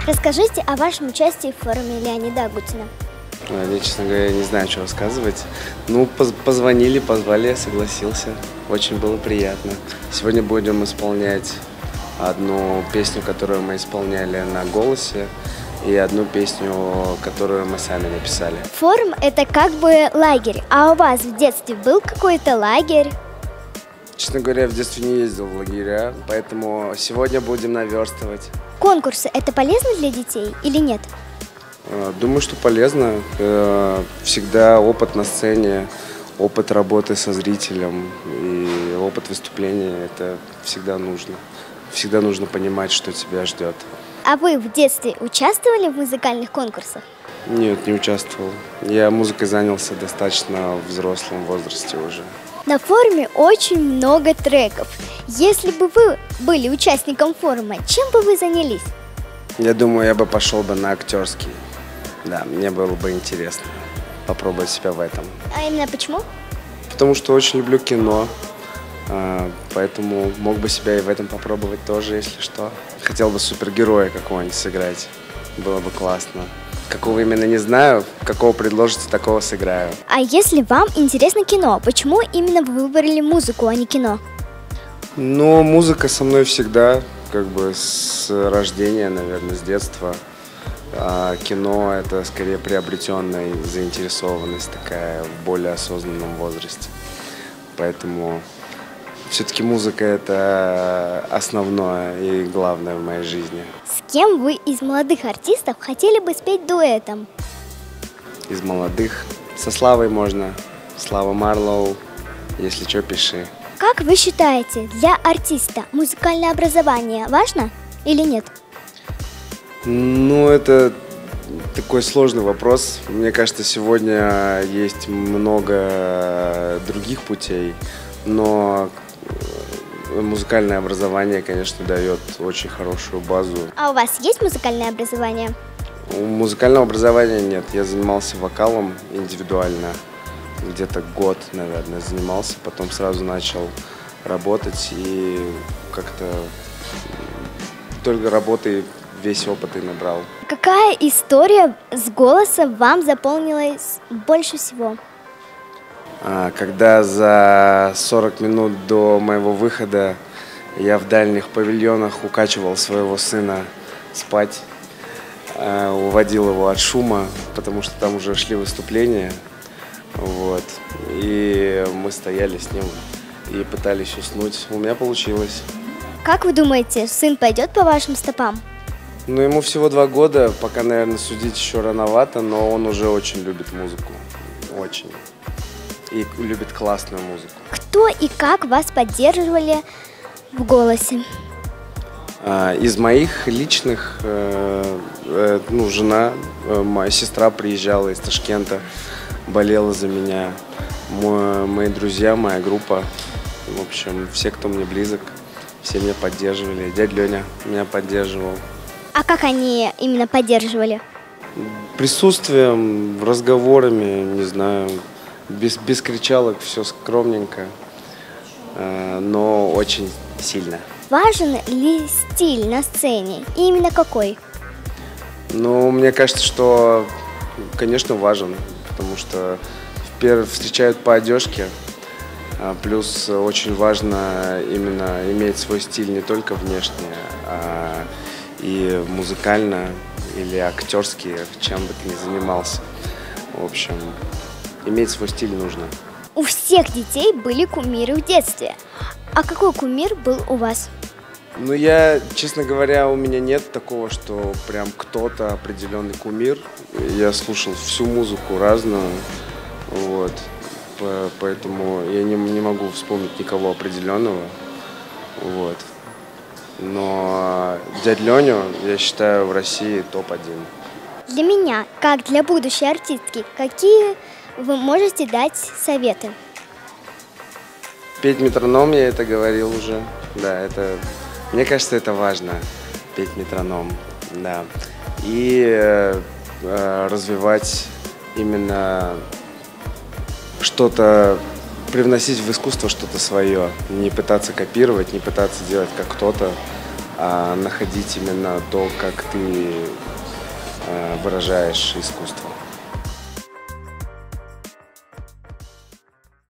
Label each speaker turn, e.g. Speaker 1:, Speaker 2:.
Speaker 1: Расскажите о вашем участии в форуме Леонида Агутина.
Speaker 2: Я, честно говоря, не знаю, что рассказывать. Ну, позвонили, позвали, я согласился. Очень было приятно. Сегодня будем исполнять одну песню, которую мы исполняли на голосе, и одну песню, которую мы сами написали.
Speaker 1: Форум – это как бы лагерь. А у вас в детстве был какой-то лагерь?
Speaker 2: Честно говоря, я в детстве не ездил в лагеря, поэтому сегодня будем наверстывать.
Speaker 1: Конкурсы – это полезно для детей или нет?
Speaker 2: Думаю, что полезно. Всегда опыт на сцене, опыт работы со зрителем и опыт выступления – это всегда нужно. Всегда нужно понимать, что тебя ждет.
Speaker 1: А вы в детстве участвовали в музыкальных конкурсах?
Speaker 2: Нет, не участвовал. Я музыкой занялся достаточно в взрослом возрасте уже.
Speaker 1: На форуме очень много треков. Если бы вы были участником форума, чем бы вы занялись?
Speaker 2: Я думаю, я бы пошел бы на актерский. Да, мне было бы интересно попробовать себя в этом.
Speaker 1: А именно почему?
Speaker 2: Потому что очень люблю кино, поэтому мог бы себя и в этом попробовать тоже, если что. Хотел бы супергероя какого-нибудь сыграть, было бы классно. Какого именно не знаю, какого предложите, такого сыграю.
Speaker 1: А если вам интересно кино, почему именно вы выбрали музыку, а не кино?
Speaker 2: Ну, музыка со мной всегда, как бы с рождения, наверное, с детства. А кино – это скорее приобретенная заинтересованность такая в более осознанном возрасте. Поэтому все-таки музыка – это основное и главное в моей жизни.
Speaker 1: С кем вы из молодых артистов хотели бы спеть дуэтом?
Speaker 2: Из молодых? Со Славой можно. Слава Марлоу, если что, пиши.
Speaker 1: Как вы считаете, для артиста музыкальное образование важно или нет?
Speaker 2: Ну, это такой сложный вопрос. Мне кажется, сегодня есть много других путей, но музыкальное образование, конечно, дает очень хорошую базу.
Speaker 1: А у вас есть музыкальное образование?
Speaker 2: Музыкального образования нет. Я занимался вокалом индивидуально. Где-то год, наверное, занимался. Потом сразу начал работать и как-то только работой весь опыт и набрал.
Speaker 1: Какая история с голоса вам запомнилась больше всего?
Speaker 2: Когда за 40 минут до моего выхода я в дальних павильонах укачивал своего сына спать, уводил его от шума, потому что там уже шли выступления. Вот. И мы стояли с ним и пытались уснуть. У меня получилось.
Speaker 1: Как вы думаете, сын пойдет по вашим стопам?
Speaker 2: Ну, ему всего 2 года, пока, наверное, судить еще рановато, но он уже очень любит музыку. Очень. И любит классную музыку.
Speaker 1: Кто и как вас поддерживали в голосе?
Speaker 2: Из моих личных, жена, моя сестра приезжала из Ташкента, болела за меня. Мои друзья, моя группа, в общем, все, кто мне близок, все меня поддерживали. Дядя Леня меня поддерживал.
Speaker 1: А как они именно поддерживали?
Speaker 2: Присутствием, разговорами, не знаю, без кричалок, все скромненько, но очень сильно.
Speaker 1: Важен ли стиль на сцене? И именно какой?
Speaker 2: Ну, мне кажется, что, конечно, важен, потому что встречают по одежке, плюс очень важно именно иметь свой стиль не только внешне, а и музыкально или актерски, чем бы ты ни занимался. В общем, иметь свой стиль нужно.
Speaker 1: У всех детей были кумиры в детстве. А какой кумир был у вас?
Speaker 2: Ну, честно говоря, у меня нет такого, что прям кто-то определенный кумир. Я слушал всю музыку разную, вот. Поэтому я не могу вспомнить никого определенного, вот. Но дядь Леню, я считаю, в России топ-1.
Speaker 1: Для меня, как для будущей артистки, какие вы можете дать советы?
Speaker 2: Петь метроном, я это говорил уже. Да, мне кажется, это важно, петь метроном, да. И развивать именно что-то, привносить в искусство что-то свое. Не пытаться копировать, не пытаться делать как кто-то, находить именно то, как ты выражаешь искусство.